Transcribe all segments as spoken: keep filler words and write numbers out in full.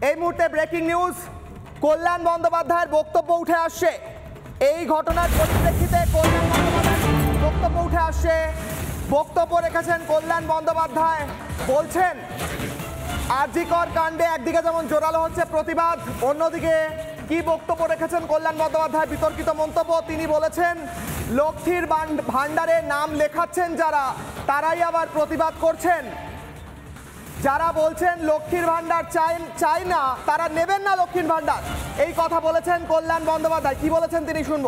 এই মুহূর্তে breaking news, কল্যাণ বন্দ্যোপাধ্যায়ের বক্তব্য উঠে আসছে। এই ঘটনার পরিপ্রেক্ষিতে কল্যাণ বন্দ্যোপাধ্যায়ের বক্তব্য উঠে আসছে। বক্তব্য রেখেছেন কল্যাণ বন্দ্যোপাধ্যায়, বলছেন আরজিকর কাণ্ডে একদিকে যেমন জোরালো হচ্ছে প্রতিবাদ, অন্যদিকে কি বক্তব্য রেখেছেন কল্যাণ বন্দ্যোপাধ্যায়? বিতর্কিত মন্তব্য। তিনি বলেছেন লক্ষ্মীর ভাণ্ডারে নাম লেখাচ্ছেন যারা, তারাই আবার প্রতিবাদ করছেন। যারা বলছেন লক্ষ্মীর ভাণ্ডার চাই চাই না, তারা নেবেন না লক্ষ্মীর ভাণ্ডার, এই কথা বলেছেন কল্যাণ বন্দ্যোপাধ্যায়। কি বলেছেন তিনি শুনবো।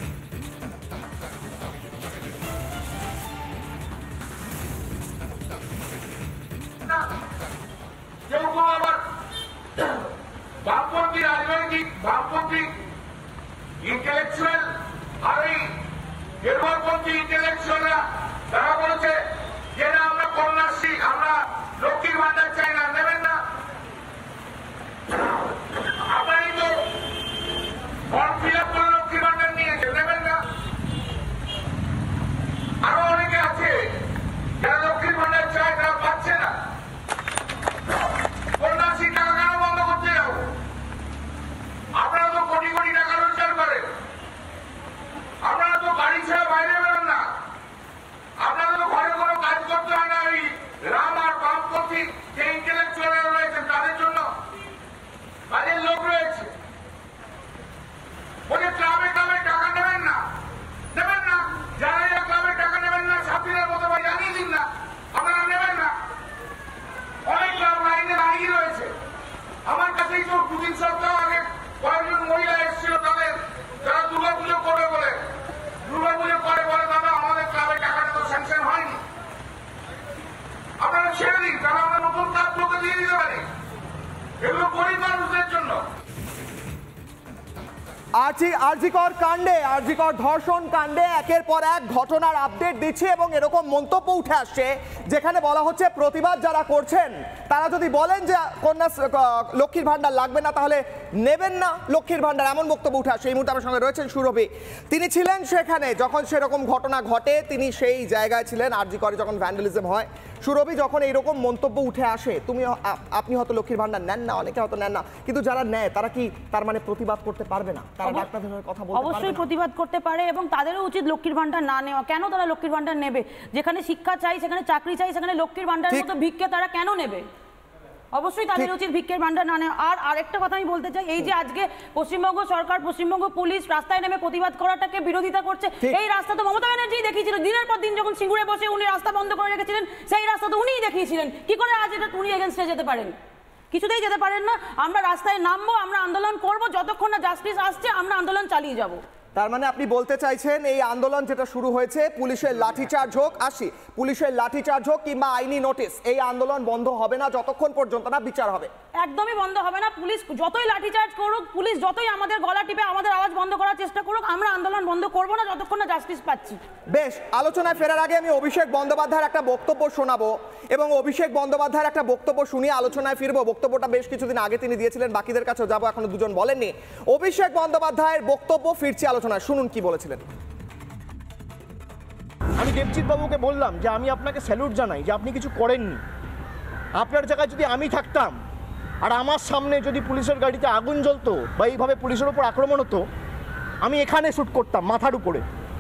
বামপন্থী রাজনৈতিক বামপন্থী ইন্টেলেকচুয়াল আর এই নির্ভরপন্থী ইন্টেলেকচুয়ালরা তারা বলেছে যে না, আমরা কন্যাশ্রী, আমরা লক্ষ্মীর ভাণ্ডার চাই না, নেবেন না। আপনারই তো ফর্ম ফিল আপ করে লক্ষ্মীর ভাণ্ডার নিয়েছে, নেবেন না। আরো অনেকে আছে যারা লক্ষ্মীর ভাণ্ডার চায়, তারা পাচ্ছে না। কন্যাশ্রী টাকা কেন বন্ধ করতে যাবো? আপনারা তো কোটি কোটি টাকা রোজগার করেন, আপনারা তো বাড়ি ছেড়ে বাইরে বেরোন না, আপনারা তো ঘরে কোনো কাজ করতে হয় না। ওই রাম আর বামপন্থী যে ইন্টেলেকচুয়ালরা রয়েছেন তাদের জন্য কাজের লোক রয়েছে। বলে ক্লাবে ক্লাবে টাকা নেবেন না, নেবেন না। যারা এরা ক্লাবে টাকা নেবেন না, সাথীদের মতো ভাই জানিয়ে দিন না, আপনারা নেবেন না। অনেক ক্লাব লাইনে দাঁড়িয়ে রয়েছে। আমার কাছেই তো দু তিন সপ্তাহ আগে কয়েকজন মহিলা এসেছিল, তাদের যারা দুর্গা পুজো করবে বলে, দুর্গা পুজো করে বলে দাদা আমাদের ক্লাবে টাকাটা তো স্যাংশন হয়নি, আপনারা ছেড়ে দিন, তারা আমরা নতুন ক্লাবগুলোকে দিয়ে দিতে পারি। এগুলো গরিব মানুষদের জন্য। আরজি আরজিকর কাণ্ডে, আরজিকর ধর্ষণ কাণ্ডে একের পর এক ঘটনার আপডেট দিচ্ছে এবং এরকম মন্তব্য উঠে আসছে যেখানে বলা হচ্ছে প্রতিবাদ যারা করছেন তারা যদি বলেন যে কন্যা লক্ষ্মীর ভাণ্ডার লাগবে না, তাহলে নেবেন না লক্ষ্মীর ভাণ্ডার, এমন বক্তব্য উঠে আসছে। এই মুহূর্তে আমার সঙ্গে রয়েছেন সুরভি, তিনি ছিলেন সেখানে যখন সেরকম ঘটনা ঘটে, তিনি সেই জায়গায় ছিলেন আরজিকরে যখন ভ্যান্ডালিজম হয়। সুরভি, যখন এইরকম মন্তব্য উঠে আসে, তুমি আপনি হয়তো লক্ষ্মীর ভাণ্ডার নেন না, অনেকে হয়তো নেন না, কিন্তু যারা নেয় তারা কি তার মানে প্রতিবাদ করতে পারবে না? তারা ডাক্তারদের হয়ে কথা বলতে পারবে না? অবশ্যই প্রতিবাদ করতে পারে এবং তাদেরও উচিত লক্ষ্মীর ভাণ্ডার না নেওয়া। কেন তারা লক্ষ্মীর ভাণ্ডার নেবে? যেখানে শিক্ষা চাই, সেখানে চাকরি চাই, সেখানে লক্ষ্মীর ভাণ্ডারের মতো ভিক্ষে তারা কেন নেবে? অবশ্যই তাদের উচিত ভিক্ষের ভাণ্ডার না নেওয়া। আর আরেকটা কথা আমি বলতে চাই, এই যে আজকে পশ্চিমবঙ্গ সরকার, পশ্চিমবঙ্গ পুলিশ রাস্তায় নেমে প্রতিবাদ করাটাকে বিরোধিতা করছে, এই রাস্তা তো মমতা ব্যানার্জি দেখিয়েছিল দিনের পর দিন। যখন সিঙ্গুরে বসে উনি রাস্তা বন্ধ করে রেখেছিলেন, সেই রাস্তা তো উনিই দেখিয়েছিলেন। কি করে আজ এটা উনি এগেনস্টে যেতে পারেন? কিছুতেই যেতে পারেন না। আমরা রাস্তায় নামবো, আমরা আন্দোলন করব, যতক্ষণ না জাস্টিস আসছে আমরা আন্দোলন চালিয়ে যাব। তার মানে আপনি বলতে চাইছেন এই আন্দোলন যেটা শুরু হয়েছে, পুলিশের লাঠিচার্জ হোক, আসি পুলিশের লাঠিচার্জ হোক কিংবা আইনি নোটিশ, এই আন্দোলন বন্ধ হবে না যতক্ষণ পর্যন্ত না বিচার হবে। একদমই বন্ধ হবে না। পুলিশ যতই লাঠিচার্জ করুক, পুলিশ যতই আমাদের গলা টিপে আমাদের আওয়াজ বন্ধ করার চেষ্টা করুক, আমরা আন্দোলন বন্ধ করব না যতক্ষণ না জাস্টিস পাচ্ছি। বেশ, আলোচনায় ফেরার আগে আমি অভিষেক বন্দ্যোপাধ্যায়ের একটা বক্তব্য শোনাবো এবং অভিষেক বন্দ্যোপাধ্যায়ের একটা বক্তব্য শুনিয়ে আলোচনায় ফিরবো। বক্তব্যটা বেশ কিছুদিন আগে তিনি দিয়েছিলেন, বাকিদের কাছেও যাবো, এখনো দুজন বলেননি। অভিষেক বন্দ্যোপাধ্যায়ের বক্তব্য, ফিরছি আলোচনায়, শুনুন কি বলেছিলেন। আমি দেবজিৎ বাবুকে বললাম যে আমি আপনাকে স্যালুট জানাই যে আপনি কিছু করেননি। আপনার জায়গায় যদি আমি থাকতাম আর আমার সামনে যদি পুলিশের গাড়িতে আগুন জ্বলতো বা এইভাবে পুলিশের উপর আক্রমণ হতো, আমি এখানে শ্যুট করতাম মাথার উপরে।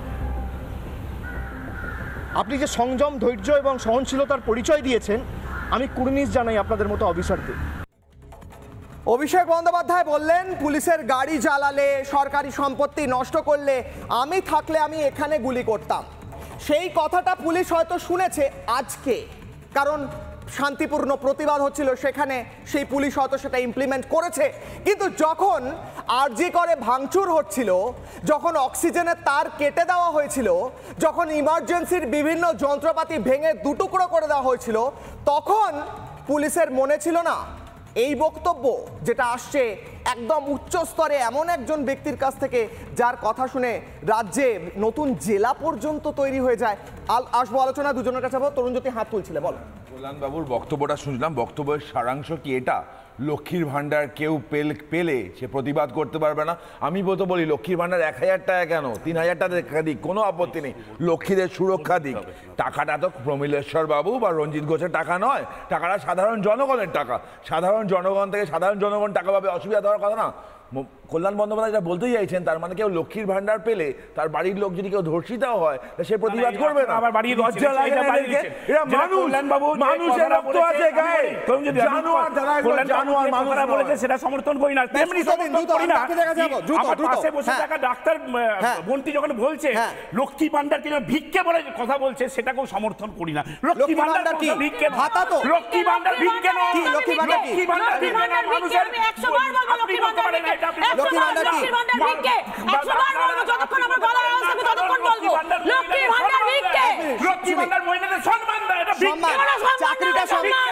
আপনি যে সংযম, ধৈর্য এবং সহনশীলতার পরিচয় দিয়েছেন, আমি কুর্নিশ জানাই আপনাদের মতো অফিসারদের। অভিষেক বন্দ্যোপাধ্যায় বললেন পুলিশের গাড়ি জ্বালালে, সরকারি সম্পত্তি নষ্ট করলে আমি থাকলে আমি এখানে গুলি করতাম। সেই কথাটা পুলিশ হয়তো শুনেছে আজকে, কারণ শান্তিপূর্ণ প্রতিবাদ হচ্ছিল সেখানে, সেই পুলিশ হয়তো সেটা ইমপ্লিমেন্ট করেছে। কিন্তু যখন আরজি করে ভাঙচুর হচ্ছিল, যখন অক্সিজেনের তার কেটে দেওয়া হয়েছিল, যখন ইমার্জেন্সির বিভিন্ন যন্ত্রপাতি ভেঙে দুটুকরো করে দেওয়া হয়েছিল, তখন পুলিশের মনে ছিল না এই বক্তব্য যেটা আসছে একদম উচ্চ স্তরে এমন একজন ব্যক্তির কাছ থেকে, যার কথা শুনে রাজ্যে নতুন জেলা পর্যন্ত তৈরি হয়ে যায়। আসবো আলোচনা, দুজনের কাছে তরুণ জ্যোতি হাত তুলছিলে, বলো। কল্যাণবাবুর বক্তব্যটা শুনলাম, বক্তব্যের সারাংশ কি এটা? লক্ষ্মীর ভান্ডার কেউ পেল পেলে সে প্রতিবাদ করতে পারবে না। আমি বলতে বলি লক্ষ্মীর ভান্ডার এক হাজার টাকা কেন, তিন হাজার টাকা দিক, কোনো আপত্তি নেই, লক্ষ্মীদের সুরক্ষা দিক। টাকাটা তো প্রমিলেশ্বর বাবু বা রঞ্জিত ঘোষের টাকা নয়, টাকাটা সাধারণ জনগণের টাকা। সাধারণ জনগণ থেকে সাধারণ জনগণ টাকা পাবে, অসুবিধা দেওয়ার কথা না। কল্যাণ বন্দ্যোপাধ্যায় যেটা বলতে চাইছেন, তার মানে কেউ লক্ষ্মীর ভান্ডার পেলে তার বাড়ির লোক যদি কেউ ধর্ষিতাও হয় সে প্রতিবাদ করবে না। আবার বাড়ির লজ্জা লাগে না এদেরকে? এরা মানুষ, মানুষের রক্ত আছে গায়ে। জানোয়ার যারা, এগুলো জানোয়ার মানুষ বলেছে সেটা সমর্থন করি না, তেমনি সমর্থন করি না। আমার পাশে বসে থাকা ডাক্তার বন্টি যখন বলছে লক্ষ্মী ভান্ডার কেন ভিক্ষে বলে কথা বলছে, সেটাকেও সমর্থন করি না। লক্ষ্মী ভান্ডার কি ভিক্ষে? ভাতা তো লক্ষ্মী ভান্ডার ভিক্ষে নয়। লক্ষ্মী ভান্ডার লক্ষ্মী ভান্ডার ভিক্ষে না, মানুষের আপনি বলতে পারেন এটা। লক্ষ্মী ভান্ডার ভিক্ষে একশো বার বলবো, যতক্ষণ আমার গলার আওয়াজ থাকবে ততক্ষণ বলবো লক্ষ্মী ভান্ডার ভিক্ষে। লক্ষ্মী ভান্ডার মহিলাদের সম্মান দেয়, এটা ভিক্ষে না, চাকরিটা সম্মান।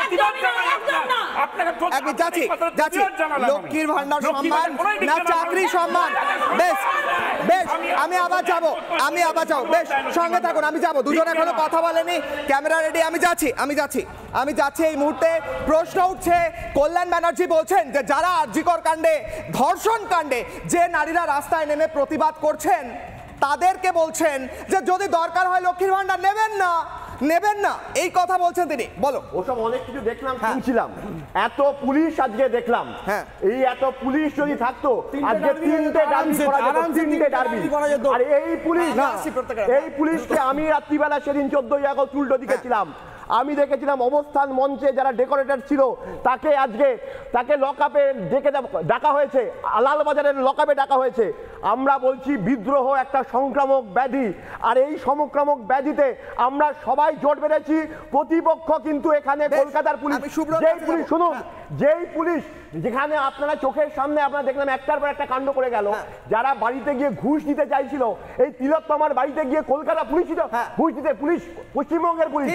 আপনাকে আমি যাচ্ছি যাচ্ছি লক্ষ্মীর ভান্ডার সম্মান না চাকরি সম্মান? বেশ বেশ, আমি আবার যাব আমি আবার যাবো বেশ, সঙ্গে থাকুন, আমি যাব। দুজনে এখনো কথা বলেনি, ক্যামেরা রেডি, আমি যাচ্ছি আমি যাচ্ছি আমি যাচ্ছি এই মুহূর্তে প্রশ্ন উঠছে, কল্যাণ ব্যানার্জি বলছেন যে যারা আরজিকর কাণ্ডে, ধর্ষণ কাণ্ডে যে নারীরা রাস্তায় নেমে প্রতিবাদ করছেন তাদেরকে বলছেন যে যদি দরকার হয় লক্ষ্মীর ভান্ডার নেবেন না নেবেন না, এই কথা বলছেন তিনি। বলো। ওসব অনেক কিছু দেখলাম, শুনছিলাম, এত পুলিশ আজকে দেখলাম। হ্যাঁ, এই এত পুলিশ যদি থাকতো আজকে তিনটে ডার্বি করা যেত, তিনটে ডার্বি করা যেত। আর এই পুলিশ না, এই পুলিশকে আমি রাত্রিবেলা সেদিন চোদ্দই আগস্ট উল্টো দিকে ছিলাম, আমি দেখেছিলাম অবস্থান মঞ্চে যারা ডেকোরেটর ছিল তাকে আজকে তাকে লকআপে ডেকে ডাকা হয়েছে, লালবাজারের লকআপে ডাকা হয়েছে। আমরা বলছি বিদ্রোহ একটা সংক্রামক ব্যাধি, আর এই সংক্রামক ব্যাধিতে আমরা সবাই জোট বেঁধেছি। প্রতিপক্ষ কিন্তু এখানে কলকাতার পুলিশ, যেই পুলিশ শুনুন, যেই পুলিশ যেখানে আপনারা চোখের সামনে আপনারা দেখলাম একটার পর একটা কাণ্ড করে গেল, যারা বাড়িতে গিয়ে ঘুষ দিতে চাইছিল, এই তিলোত্তমার বাড়িতে গিয়ে কলকাতা পুলিশ ঘুষ দিতে, পুলিশ পশ্চিমবঙ্গের পুলিশ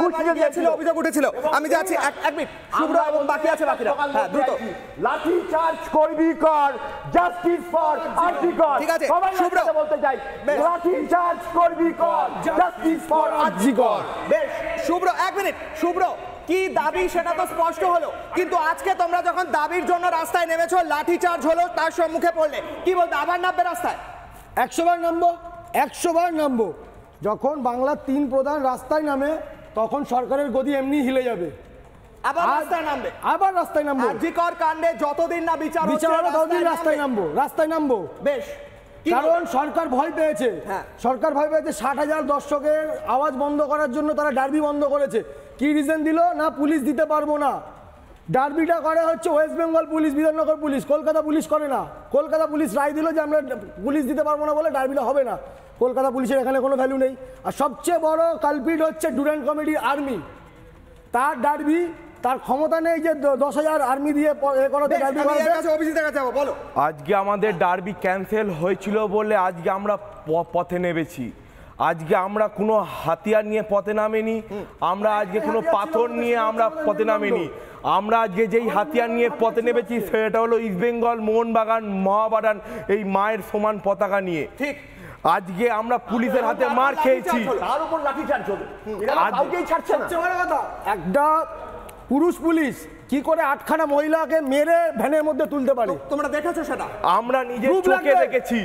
অভিযোগ উঠেছিল। আমি যাচ্ছি এক মিনিট, শুভ্র এবং বাকি আছে বাকিরা। হ্যাঁ, দ্রুত। লাঠি চার্জ করবি কর, জাস্টিস ফর আরজি কর। ঠিক আছে, সবাই শুভ্র বলতে চাই, লাঠি চার্জ করবি কর, জাস্টিস ফর আরজি কর। বেশ, শুভ্র এক মিনিট, শুভ্র কি দাবি সেটা তো স্পষ্ট হলো, কিন্তু আজকে তোমরা যখন দাবির জন্য রাস্তায় নেমেছো, লাঠি চার্জ হলো, তার সম্মুখে পড়লে কি বলতে? আবার নামবে রাস্তায়? একশো বার নামবো, একশো বার নামবো। যখন বাংলার তিন প্রধান রাস্তায় নামে তখন সরকারের গদি এমনি হিলে যাবে। আবার রাস্তায় নামবে? আবার রাস্তায় নামবো। আরজিকর কাণ্ডে যতদিন না বিচার বিচার হবে ততদিন রাস্তায় নামবো, রাস্তায় নামবো। বেশ, কারণ সরকার ভয় পেয়েছে, সরকার ভয় পেয়েছে। ষাট হাজার দর্শকের আওয়াজ বন্ধ করার জন্য তারা ডার্বি বন্ধ করেছে। কি রিজন দিল? না পুলিশ দিতে পারবো না। ডার্বিটা করে হচ্ছে West Bengal police, Bidhannagar police, Kolkata police করে না। কলকাতা পুলিশ রায় দিল যে আমরা পুলিশ দিতে পারবো না বলে ডার্বিটা হবে না। কলকাতা পুলিশের এখানে কোনো ভ্যালু নেই। আর সবচেয়ে বড় কালপিট হচ্ছে ডুরান্ড কমিটির আর্মি, তার ডার্বি, তার ক্ষমতা নেই যে দশ হাজার আর্মি দিয়ে করাতে ডার্বি করাতে। অভিজিতের কাছে যাবো, বলো। আজকে আমাদের ডার্বি ক্যান্সেল হয়েছিল বলে আজকে আমরা পথে নেমেছি। আজকে আমরা কোনো হাতিয়ার নিয়ে পথে নামিনি, আমরা আজকে কোনো পাথর নিয়ে আমরা পথে নামিনি। আমরা আজকে যেই হাতিয়ার নিয়ে পথে নেমেছি সেটা হলো ইস্টবেঙ্গল, মোহনবাগান, মহাবাগান, এই মায়ের সমান পতাকা নিয়ে। ঠিক, আজকে আমরা পুলিশের হাতে মার খেয়েছি, তার উপর লাঠি চার্জ হবে, এরা কাউকেই ছাড়ছে না। একটা পুরুষ পুলিশ কি করে আটখানা মহিলাকে মেরে ভ্যানের মধ্যে তুলতে পারে? তোমরা দেখেছো সেটা? আমরা নিজে চোখে দেখেছি।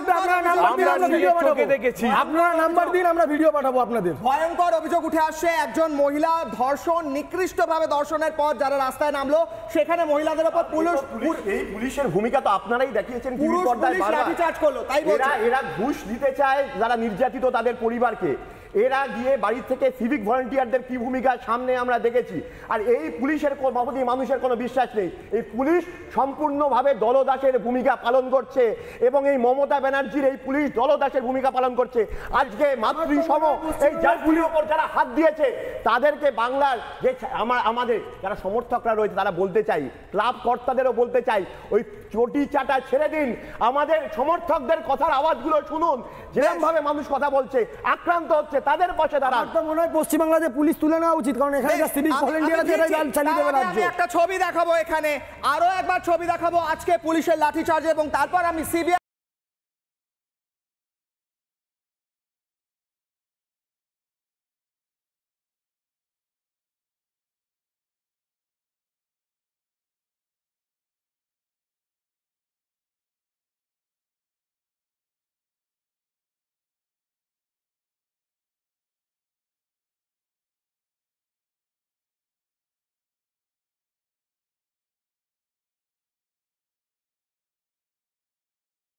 আপনারা নাম্বার দিন, আমরা ভিডিও পাঠাবো আপনাদের। ভয়ঙ্কর অভিযোগ উঠে আসছে, একজন মহিলা ধর্ষণ, নিকৃষ্টভাবে ধর্ষণের পর যারা রাস্তায় নামলো সেখানে মহিলাদের উপর পুলিশ, এই পুলিশের ভূমিকা তো আপনারাই দেখিয়েছেন, পুরুষ পুলিশ লাঠি চার্জ করলো, তাই বলছে। এরা ঘুষ দিতে চায় যারা নির্যাতিত তাদের পরিবারকে, এরা গিয়ে বাড়ি থেকে সিভিক ভলান্টিয়ারদের কি ভূমিকা সামনে আমরা দেখেছি। আর এই পুলিশের প্রতি মানুষের কোনো বিশ্বাস নেই। এই পুলিশ সম্পূর্ণভাবে দলদাসের ভূমিকা পালন করছে এবং এই মমতা ব্যানার্জির এই পুলিশ দলদাসের ভূমিকা পালন করছে। আজকে মাতৃসম এই জাতির ওপর যারা হাত দিয়েছে তাদেরকে বাংলার যে আমার আমাদের যারা সমর্থকরা রয়েছে তারা বলতে চাই, ক্লাব কর্তাদেরও বলতে চাই, ওই চটি চাটা ছেড়ে দিন, আমাদের সমর্থকদের কথার আওয়াজগুলো শুনুন। যেরকমভাবে মানুষ কথা বলছে, আক্রান্ত হচ্ছে, তাদের পাশে দাঁড়ান। তো মনে হয় পশ্চিমবাংলাতে পুলিশ তুলে নেওয়া উচিত, কারণ এখানে যা সিভিক ভলান্টিয়ার আছে এটাই চালিয়ে দেবে রাজ্য। আমি একটা ছবি দেখাবো, এখানে আরো একবার ছবি দেখাবো আজকে পুলিশের লাঠিচার্জ, এবং তারপর আমি সিবিআই